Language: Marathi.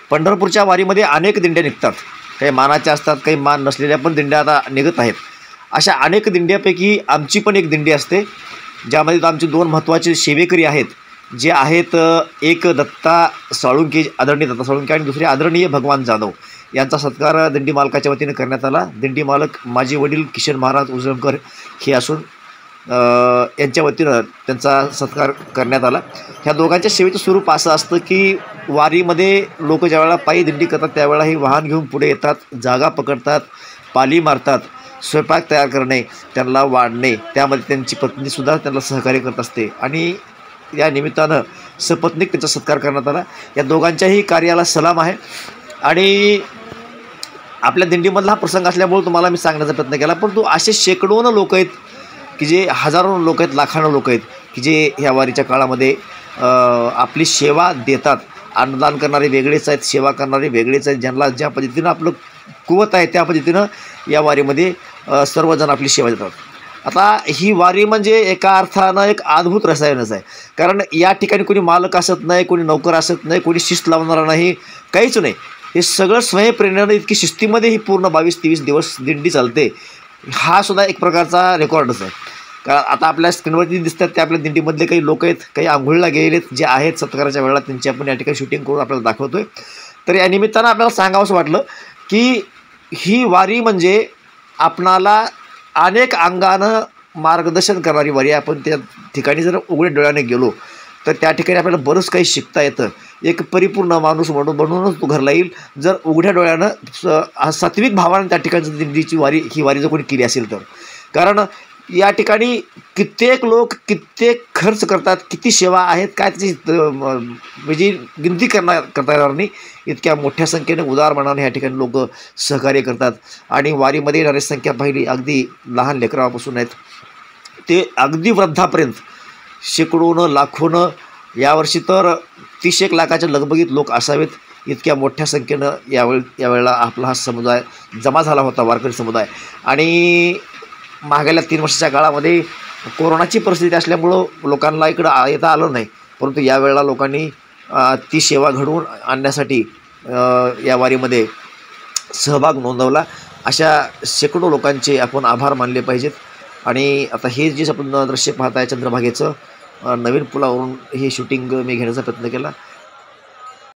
पंढरपूरच्या वारीमध्ये अनेक दिंड्या निघतात. काही मानाच्या असतात, काही मान नसलेल्या पण दिंड्या आता निघत आहेत. अशा अनेक दिंड्यापैकी आमची पण एक दिंडी असते, ज्यामध्ये आमचे 2 महत्त्वाचे सेवेकरी आहेत, जे आहेत एक दत्ता साळुंके, आदरणीय दत्ता साळुंके, आणि दुसरे आदरणीय भगवान जाधव. यांचा सत्कार दिंडी मालकाच्या वतीने करण्यात आला. दिंडी मालक माझे वडील किशन महाराज उजळमकर हे असून यांच्या वतीनं त्यांचा सत्कार करण्यात आला. ह्या दोघांच्या सेवेचं स्वरूप असं असतं की वारीमध्ये लोक ज्यावेळेला पायी दिंडी करतात त्यावेळेला हे वाहन घेऊन पुढे येतात, जागा पकडतात, पाली मारतात, स्वयंपाक तयार करणे, त्यांना वाढणे, त्यामध्ये त्यांची पत्नीसुद्धा त्यांना सहकार्य करत असते आणि या निमित्तानं सपत्नीक त्यांचा सत्कार करण्यात आला. या दोघांच्याही कार्याला सलाम आहे. आणि आपल्या दिंडीमधला हा प्रसंग असल्यामुळे तुम्हाला मी सांगण्याचा प्रयत्न केला, परंतु असे शेकडोनं लोक आहेत की जे हजारो लोक आहेत, लाखांनो लोक आहेत की जे ह्या वारीच्या काळामध्ये आपली सेवा देतात. अन्नदान करणारे वेगळेच आहेत, सेवा करणारे वेगळेच आहेत. ज्यांना ज्या पद्धतीनं आपलं कुवत आहे त्या पद्धतीनं या वारीमध्ये सर्वजण आपली सेवा देतात. आता ही वारी म्हणजे एका अर्थानं एक अद्भुत रसायनच आहे. कारण या ठिकाणी कोणी मालक असत नाही, कोणी नौकर असत नाही, कोणी शिस्त लावणारा नाही, काहीच नाही. हे सगळं स्वयंप्रेरणेनं इतकी शिस्तीमध्ये ही पूर्ण 22-23 दिवस दिंडी चालते. हा सुद्धा एक प्रकारचा रेकॉर्डच आहे. कारण आता आपल्या स्क्रीनवरती दिसतात ते आपल्या दिंडीमधले काही लोक आहेत, काही आंघोळीला गेलेत जे आहेत सत्काराच्या वेळेला, त्यांची आपण या ठिकाणी शूटिंग करून आपल्याला दाखवतो आहे. तर या निमित्तानं आपल्याला सांगावंसं वाटलं की ही वारी म्हणजे आपणाला अनेक अंगानं मार्गदर्शन करणारी वारी. आपण त्या ठिकाणी जर उघड्या डोळ्याने गेलो तर त्या ठिकाणी आपल्याला बरंच काही शिकता येतं. एक परिपूर्ण माणूस बनूनच तो घरला येईल जर उघड्या डोळ्यानं सात्विक भावानं त्या ठिकाणी दिंडीची वारी ही वारी जर कोणी केली असेल तर. कारण या ठिकाणी कित्येक लोक कित्येक खर्च करतात, किती सेवा आहेत काय त्याची म्हणजे गिनती करता येणार नाही. इतक्या मोठ्या संख्येने उदार मनाने ह्या ठिकाणी लोक सहकार्य करतात. आणि वारीमध्ये येणारी संख्या पाहिली अगदी लहान लेकरापासून आहेत ते अगदी वृद्धापर्यंत शेकडोनं लाखोनं, यावर्षी तर 30 लाखाच्या लगबगीत लोक असावेत. इतक्या मोठ्या संख्येनं यावेळेला आपला हा समुदाय जमा झाला होता, वारकरी समुदाय. आणि मागल्या 3 वर्षाच्या काळामध्ये कोरोनाची परिस्थिती असल्यामुळं लोकांना इकडं येता आलं नाही, परंतु यावेळेला लोकांनी ती सेवा घडवून आणण्यासाठी या वारीमध्ये सहभाग नोंदवला. अशा शेकडो लोकांचे आपण आभार मानले पाहिजेत. आणि आता हे जे आपण दृश्य पाहताय चंद्रभागेचं, नवीन पुलावरून हे शूटिंग मी घेण्याचा प्रयत्न केला.